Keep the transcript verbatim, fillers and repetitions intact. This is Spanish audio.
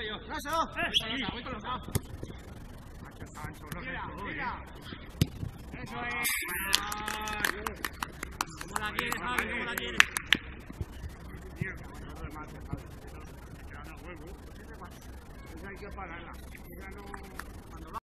voy yo. ¡Eso! Eh, voy colocado. Mira, mira. Eso es. ¿Cómo la quieres, Javi? ¿Cómo la quieres? Hay que pararla.